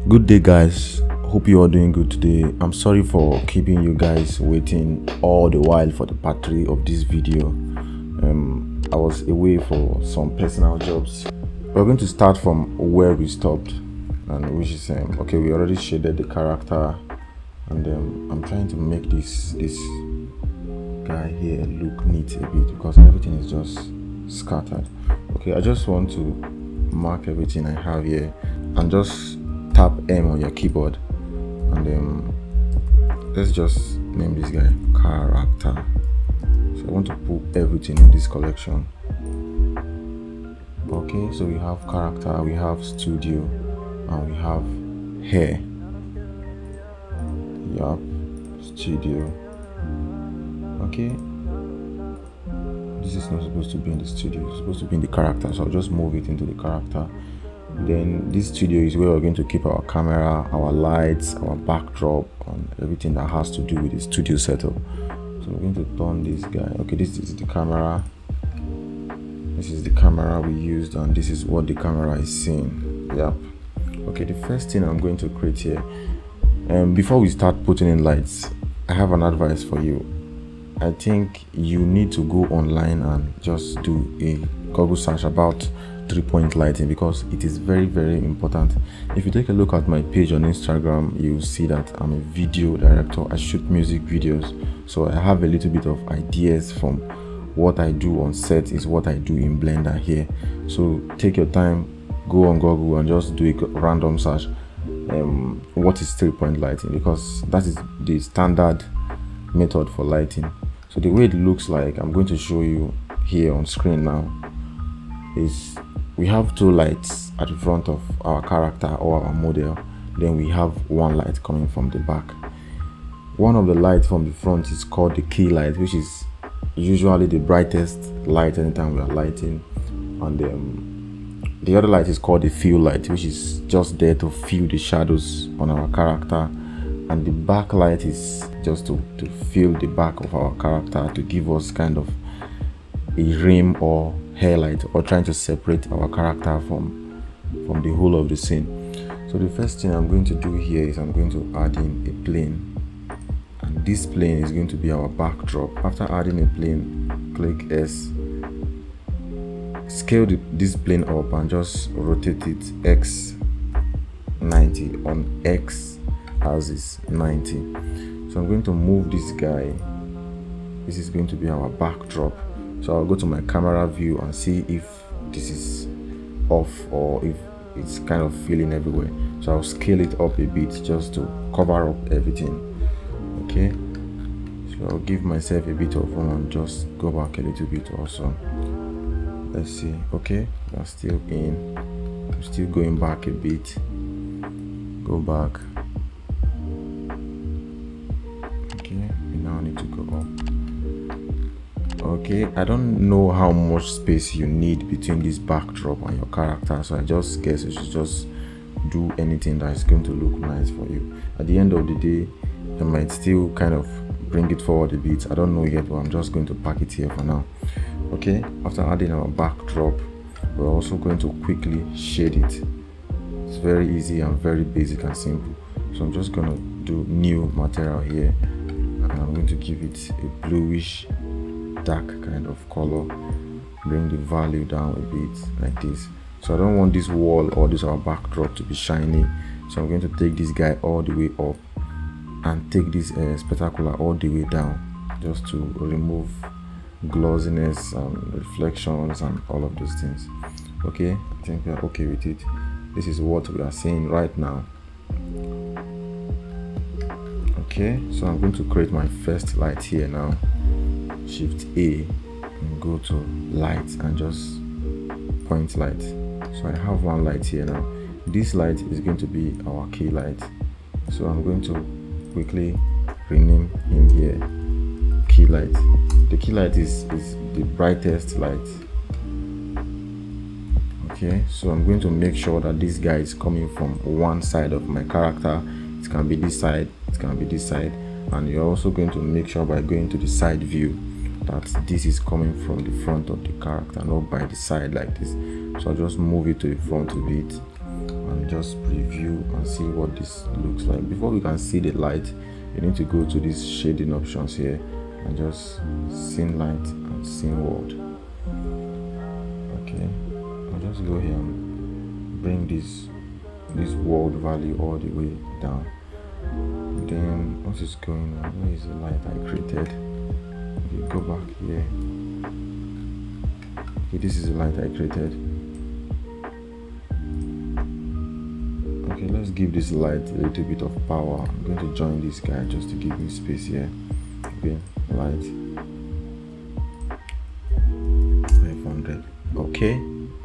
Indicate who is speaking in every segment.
Speaker 1: Good day, guys. Hope you are doing good today. I'm sorry for keeping you guys waiting all the while for the part 3 of this video. I was away for some personal jobs. We're going to start from where we stopped, and which is okay, we already shaded the character, and I'm trying to make this guy here look neat a bit because everything is just scattered. Okay, I just want to mark everything I have here and just tap M on your keyboard, and let's just name this guy character. So I want to put everything in this collection. Okay, so we have character, we have studio, and we have hair. Yup, studio. Okay, this is not supposed to be in the studio, it's supposed to be in the character, so I'll just move it into the character. Then this studio is where we're going to keep our camera, our lights, our backdrop, and everything that has to do with the studio setup. So we're going to turn this guy. Okay, this is the camera. This is the camera we used, and this is what the camera is seeing. Yep. Okay, the first thing I'm going to create here, before we start putting in lights, I have an advice for you. I think you need to go online and just do a Google search about 3-point lighting, because it is very, very important. If you take a look at my page on Instagram, you will see that I'm a video director. I shoot music videos, so I have a little bit of ideas from what I do on set is what I do in Blender here. So take your time, go on Google and just do a random search. What is 3-point lighting, because that is the standard method for lighting. So the way it looks like, I'm going to show you here on screen now, is we have 2 lights at the front of our character or our model. Then we have 1 light coming from the back. One of the lights from the front is called the key light, which is usually the brightest light anytime we are lighting, and the other light is called the fill light, which is just there to fill the shadows on our character, and the backlight is just to fill the back of our character, to give us kind of a rim or hairlight, or trying to separate our character from the whole of the scene. So the first thing I'm going to do here is I'm going to add in a plane, and this plane is going to be our backdrop. After adding a plane, click S, scale this plane up and just rotate it X 90 on X axis 90. So I'm going to move this guy. This is going to be our backdrop. So I'll go to my camera view and see if this is off or if it's kind of filling everywhere. So I'll scale it up a bit just to cover up everything. Okay, so I'll give myself a bit of room and just go back a little bit also. Let's see. Okay, that's still in. I'm still going back a bit. Go back. Okay, we now need to go up. Okay, I don't know how much space you need between this backdrop and your character, so I just guess you should just do anything that is going to look nice for you. At the end of the day, I might still kind of bring it forward a bit. I don't know yet, but I'm just going to park it here for now. Okay, after adding our backdrop, we're also going to quickly shade it. It's very easy and very basic and simple. So I'm just going to do new material here, and I'm going to give it a bluish dark kind of color, bring the value down a bit like this. So I don't want this wall or this our backdrop to be shiny, so I'm going to take this guy all the way up and take this spectacular all the way down, just to remove glossiness and reflections and all of those things. Okay, I think we are okay with it. This is what we are seeing right now. Okay, so I'm going to create my first light here now. Shift A and go to light and just point light. So I have 1 light here now. This light is going to be our key light, so I'm going to quickly rename him here key light. The key light is the brightest light. Okay, so I'm going to make sure that this guy is coming from one side of my character. It can be this side, it can be this side, and you're also going to make sure by going to the side view that this is coming from the front of the character, not by the side like this. So I'll just move it to the front a bit and just preview and see what this looks like. Before we can see the light, you need to go to these shading options here and just scene light and scene world. Okay, I'll just go here and bring this world value all the way down. Then what is going on? Where is the light I created? Okay, go back here. Okay, this is the light I created. Okay, let's give this light a little bit of power. I'm going to join this guy just to give me space here. Okay, light 500. Okay,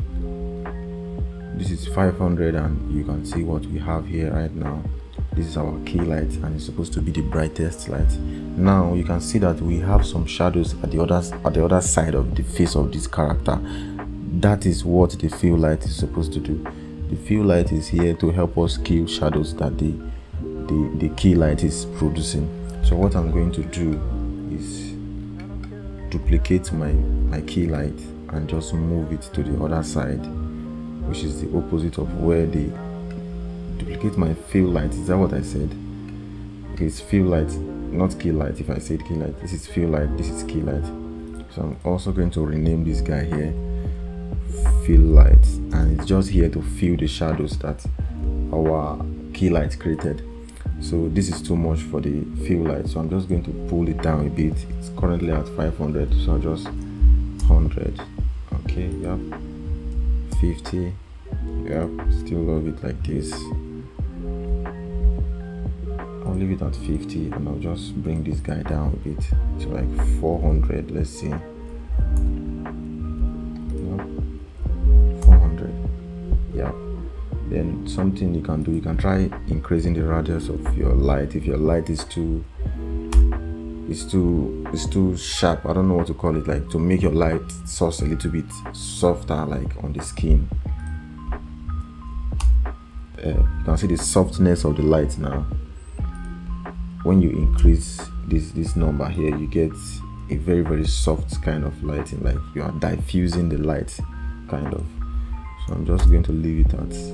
Speaker 1: this is 500, and you can see what we have here right now. This is our key light, and it's supposed to be the brightest light. Now you can see that we have some shadows at the other side of the face of this character. That is what the fill light is supposed to do. The fill light is here to help us kill shadows that the key light is producing. So what I'm going to do is duplicate my key light and just move it to the other side, which is the opposite of where the duplicate my fill light. Is that what I said? Okay, it's fill light, not key light. If I said key light, this is fill light, this is key light. So I'm also going to rename this guy here fill light, and it's just here to fill the shadows that our key light created. So this is too much for the fill light, so I'm just going to pull it down a bit. It's currently at 500, so I'll just 100. Okay, yep, 50. Yep, still love it like this. I'll leave it at 50, and I'll just bring this guy down a bit to like 400. Let's see. Yep, 400. Yep. Then something you can do, you can try increasing the radius of your light. If your light is too sharp, I don't know what to call it, like to make your light source a little bit softer, like on the skin. You can see the softness of the light now. When you increase this number here, you get a very soft kind of lighting, like you are diffusing the light kind of. So I'm just going to leave it at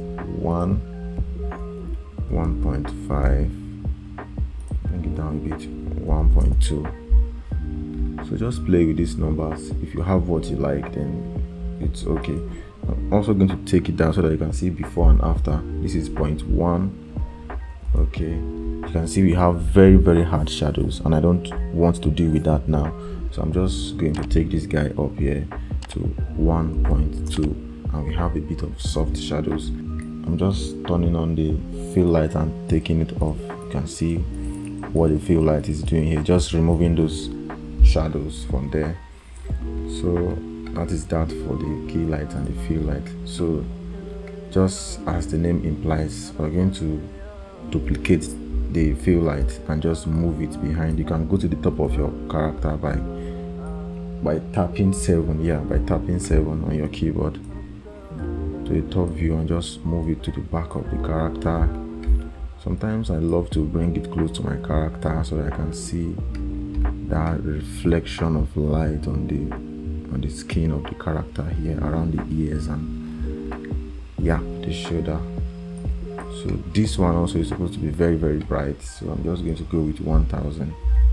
Speaker 1: 1.5, bring it down a bit, 1.2. So just play with these numbers. If you have what you like, then it's okay. I'm also going to take it down so that you can see before and after. This is 0.1. Okay, you can see we have very hard shadows, and I don't want to deal with that now. So I'm just going to take this guy up here to 1.2, and we have a bit of soft shadows. I'm just turning on the fill light and taking it off. You can see what the fill light is doing here, just removing those shadows from there. So that is that for the key light and the fill light. So just as the name implies, we're going to duplicate the fill light and just move it behind. You can go to the top of your character by tapping 7. Yeah, by tapping 7 on your keyboard to the top view, and just move it to the back of the character. Sometimes I love to bring it close to my character so that I can see that reflection of light on the skin of the character here, around the ears and yeah, the shoulder. So this one also is supposed to be very bright, so I'm just going to go with 1000.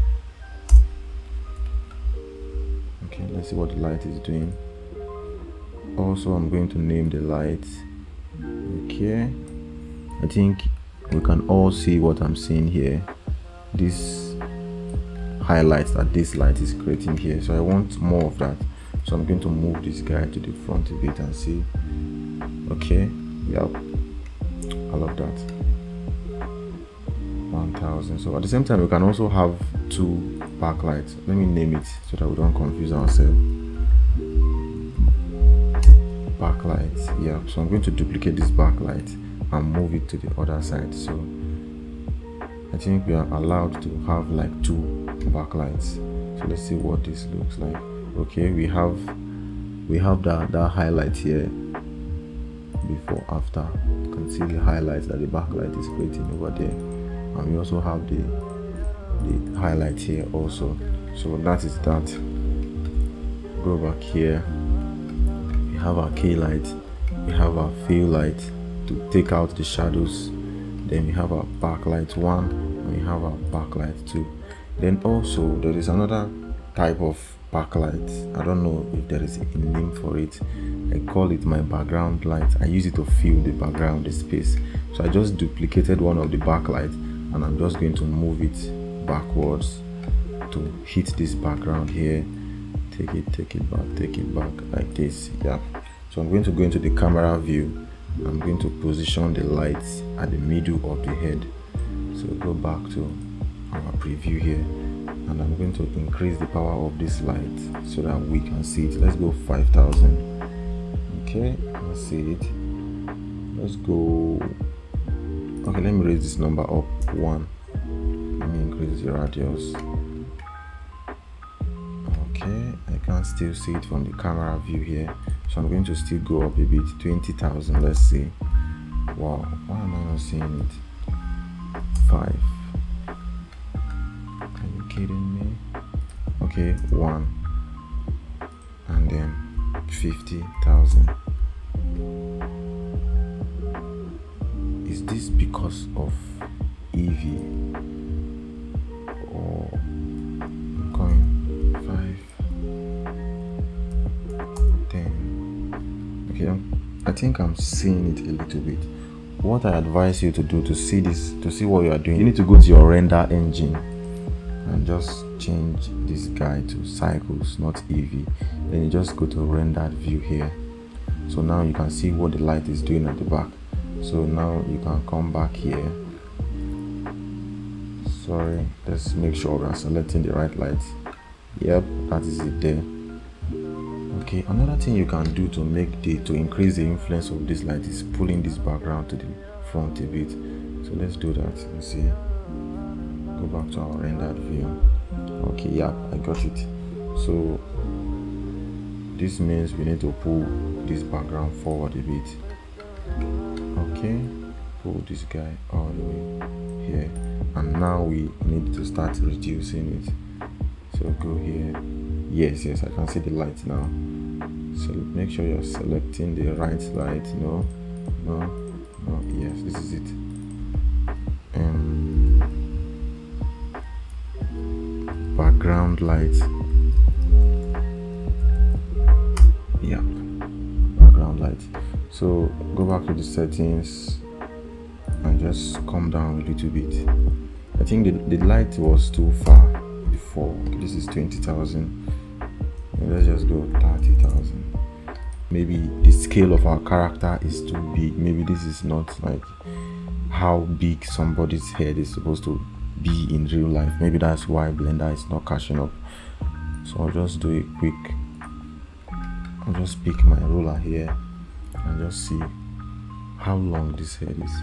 Speaker 1: Okay, let's see what the light is doing. Also, I'm going to name the light. Okay, I think we can all see what I'm seeing here, this highlights that this light is creating here. So I want more of that, so I'm going to move this guy to the front a bit and see. Okay, yep, I love that. 1000. So at the same time, we can also have 2 backlights. Let me name it so that we don't confuse ourselves. Backlight. Yeah, so I'm going to duplicate this backlight and move it to the other side. So I think we are allowed to have like 2 backlights. So let's see what this looks like. Okay, we have that highlight here, before after. You can see the highlights that the backlight is creating over there, and we also have the highlight here also. So that is that. Go back here, we have our key light, we have our fill light, to take out the shadows. Then we have our backlight 1 and we have our backlight 2. Then also there is another type of backlight. I don't know if there is a name for it. I call it my background light. I use it to fill the background, the space. So I just duplicated one of the backlight and I'm just going to move it backwards to hit this background here. Take it back like this. Yeah. So I'm going to go into the camera view. I'm going to position the lights at the middle of the head. So go back to our preview here, and I'm going to increase the power of this light so that we can see it. Let's go 5000. Okay, let's see it. Let's go. Okay, let me raise this number up 1. Let me increase the radius. Okay, I can still see it from the camera view here, so I'm going to still go up a bit. 20,000. Let's see. Wow, why am I not seeing it? 5. Are you kidding me? Okay, 1, and then 50,000. Is this because of eevee, or I'm going 5, 10? Okay, I think I'm seeing it a little bit. What I advise you to do to see this, to see what you are doing, you need to go to your render engine and just change this guy to cycles, not eevee. Then you just go to rendered view here. So now you can see what the light is doing at the back. So now you can come back here. Sorry, let's make sure we are selecting the right light. Yep, that is it there. Okay, another thing you can do to increase the influence of this light is pulling this background to the front a bit. So let's do that. Let's see. Go back to our rendered view. Okay, yeah, I got it. So this means we need to pull this background forward a bit. Okay, pull this guy all the way here, and now we need to start reducing it. So go here. Yes, I can see the light now. So make sure you're selecting the right light. No, yes, this is it. Background light. Yeah, background light. So go back to the settings and just come down a little bit. I think the light was too far before. Okay, this is 20,000. Let's just go 30,000. Maybe the scale of our character is too big. Maybe this is not like how big somebody's head is supposed to be in real life. Maybe that's why Blender is not catching up. So I'll just do it quick. I'll just pick my ruler here and just see how long this head is.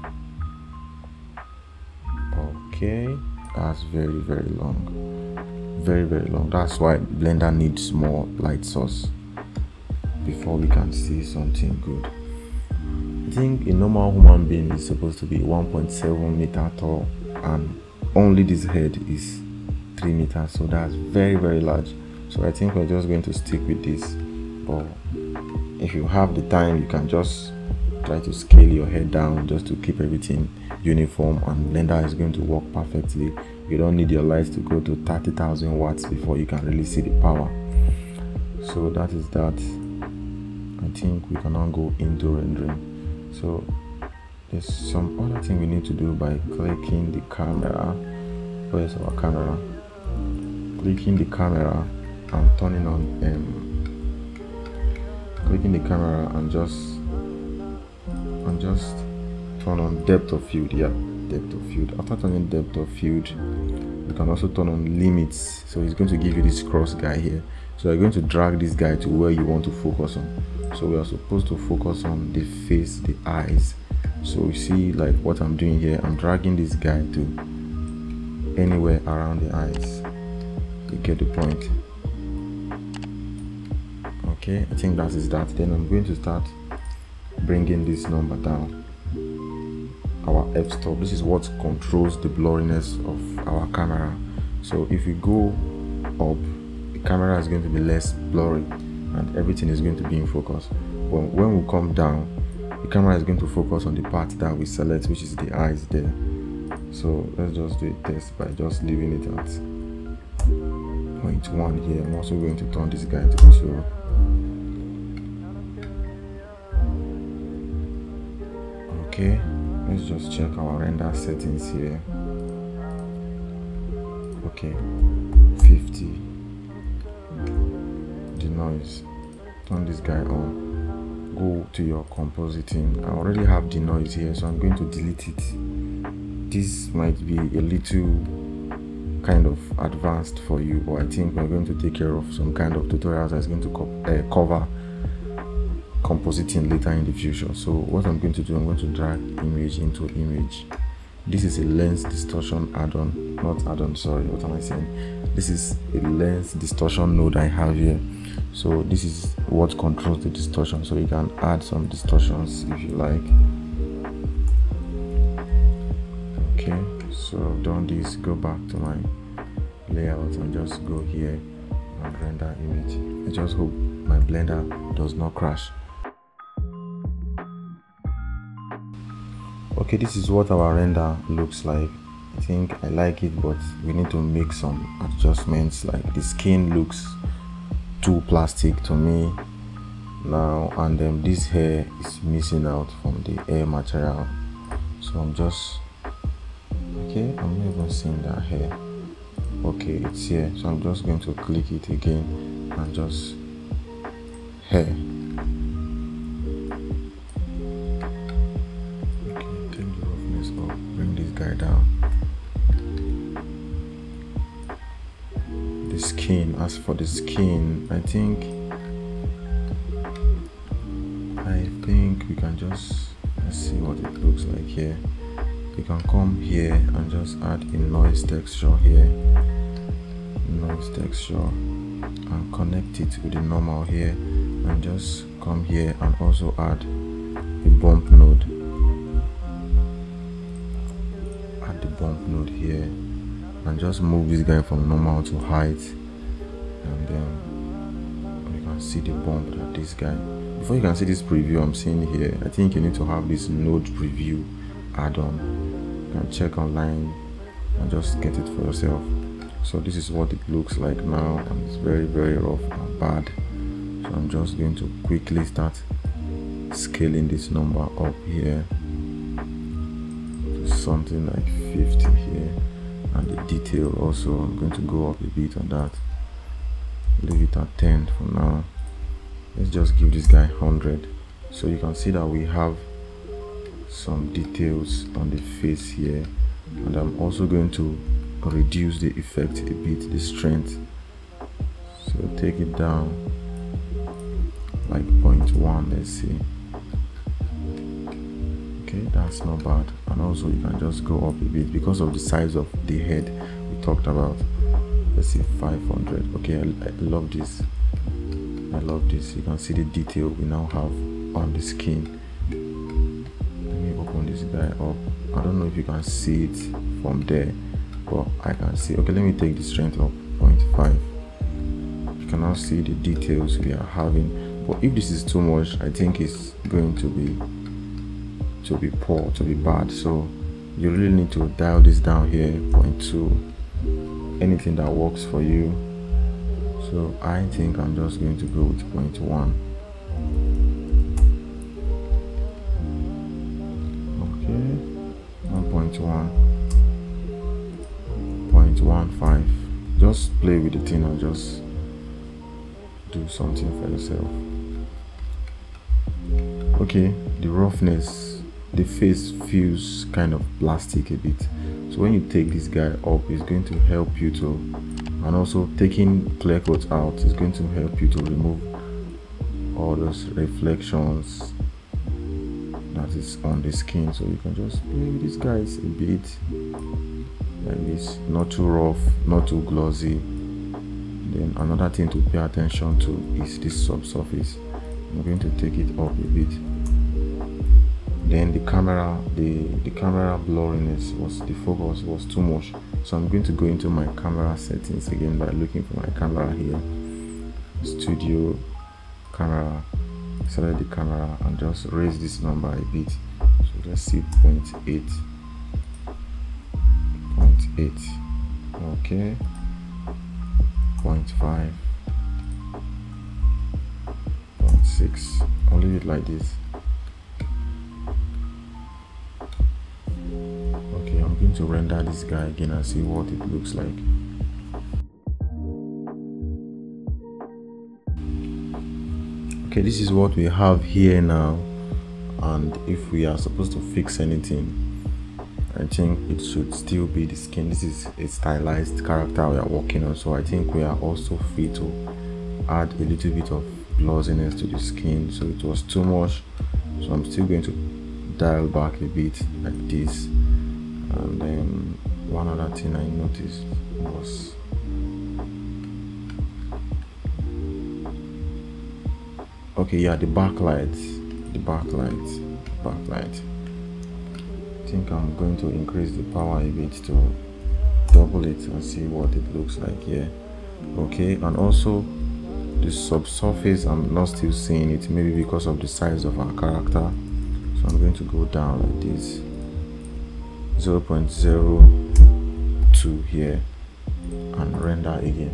Speaker 1: Okay, that's very long, very long. That's why Blender needs more light source before we can see something good. I think a normal human being is supposed to be 1.7 meter tall, and only this head is 3 meters, so that's very large. So I think we're just going to stick with this. But if you have the time, you can just try to scale your head down just to keep everything uniform, and Blender is going to work perfectly. You don't need your lights to go to 30,000 watts before you can really see the power. So that is that. I think we can now go into rendering. So there's some other thing we need to do by clicking the camera. Where's our camera? Clicking the camera and turning on clicking the camera and just turn on depth of field. Yeah, depth of field. After turning depth of field, you can also turn on limits. So it's going to give you this cross guy here. So you're going to drag this guy to where you want to focus on. So we are supposed to focus on the face, the eyes. So you see, like what I'm doing here, I'm dragging this guy to anywhere around the eyes. You get the point? Okay, I think that is that. Then I'm going to start bringing this number down. Our f-stop, this is what controls the blurriness of our camera. So if we go up, the camera is going to be less blurry and everything is going to be in focus. But when we come down, the camera is going to focus on the part that we select, which is the eyes there. So let's just do a test by just leaving it at 0.1 here. I'm also going to turn this guy to 2. Okay, let's just check our render settings here. Okay, 50. The noise, turn this guy on. Go to your compositing. I already have the noise here, so I'm going to delete it. This might be a little kind of advanced for you, but I think we're going to take care of some kind of tutorials that's going to cover compositing later in the future. So what I'm going to do, I'm going to drag image into image. This is a lens distortion add-on, not add-on, sorry, what am I saying? This is a lens distortion node I have here. So this is what controls the distortion, so you can add some distortions if you like. Okay, so I've done this. Go back to my layout and just go here and render image. I just hope my blender does not crash. Okay, this is what our render looks like. I think I like it, but we need to make some adjustments. Like the skin looks too plastic to me now, and then this hair is missing out from the hair material. So I'm just okay, I'm not even seeing that hair. Okay, it's here, so I'm just going to click it again and just hair. Okay, take the roughness up, bring this guy down. The skin, as for the skin, I think we can just, let's see what it looks like here. You can come here and just add a noise texture here, noise texture, and connect it with the normal here, and just come here and also add a bump node. Add the bump node here and just move this guy from normal to height, and then you can see the bump that this guy. Before you can see this preview I'm seeing here, I think you need to have this node preview add-on. You can check online and just get it for yourself. So this is what it looks like now, and it's very, very rough and bad. So I'm just going to quickly start scaling this number up here to something like 50 here, and the detail also, I'm going to go up a bit on that. Leave it at 10 for now. Let's just give this guy 100. So you can see that we have some details on the face here, and I'm also going to reduce the effect a bit, the strength. So take it down like 0.1, let's see. Okay, that's not bad. And also you can just go up a bit because of the size of the head we talked about. Let's see, 500. Okay, I love this. I love this. You can see the detail we now have on the skin. Let me open this guy up. I don't know if you can see it from there, but I can see. Okay, let me take the strength up 0.5. You can now see the details we are having. But if this is too much, I think it's going to be poor, to be bad. So you really need to dial this down here, 0.2. Anything that works for you. So I think I'm just going to go with 0.1. Okay, 1.1, 0.15. Just play with the thing and just do something for yourself. Okay, the roughness, the face feels kind of plastic a bit. So when you take this guy up, it's going to help you to, and also taking clear coat out is going to help you to remove all those reflections that is on the skin. So you can just play with these guys a bit like this, not too rough, not too glossy. Then another thing to pay attention to is this subsurface. I'm going to take it up a bit. Then the camera blurriness the focus was too much, so I'm going to go into my camera settings again by looking for my camera here, studio camera select the camera and just raise this number a bit. So let's see 0.8. Okay, 0.5, 0.6. I'll leave it like this. Okay, I'm going to render this guy again and see what it looks like. Okay, this is what we have here now, and if we are supposed to fix anything, I think it should still be the skin. This is a stylized character we are working on, so I think we are also free to add a little bit of glossiness to the skin. So it was too much, so I'm still going to dial back a bit like this. And then one other thing I noticed was the backlight. I think I'm going to increase the power a bit to double it and see what it looks like here. Okay, and also the subsurface, I'm not still seeing it, maybe because of the size of our character. So I'm going to go down like this, 0.02 here, and render again.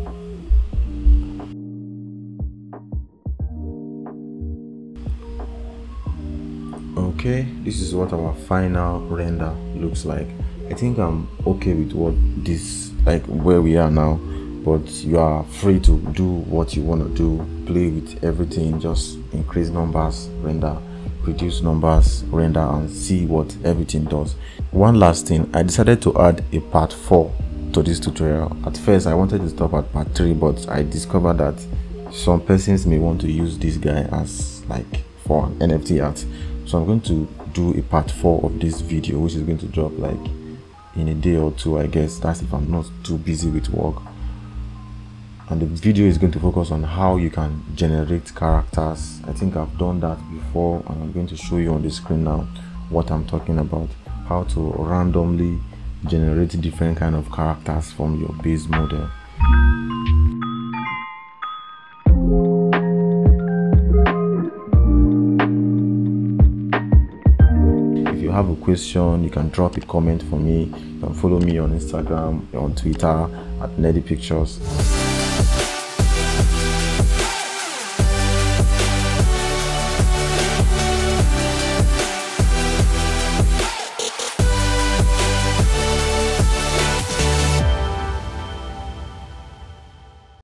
Speaker 1: Okay, this is what our final render looks like. I think I'm okay with what this, like where we are now, but you are free to do what you want to do, play with everything, just increase numbers, render, reduce numbers, render, and see what everything does. One last thing, I decided to add a part 4 to this tutorial. At first I wanted to stop at part 3, but I discovered that some persons may want to use this guy as like for an NFT art. So I'm going to do a part 4 of this video, which is going to drop like in a day or two, I guess. That's if I'm not too busy with work. And the video is going to focus on how you can generate characters. I think I've done that before, and I'm going to show you on the screen now what I'm talking about. How to randomly generate different kind of characters from your base model. If you have a question, you can drop a comment for me. You can follow me on Instagram, on Twitter at Nerdy Pictures.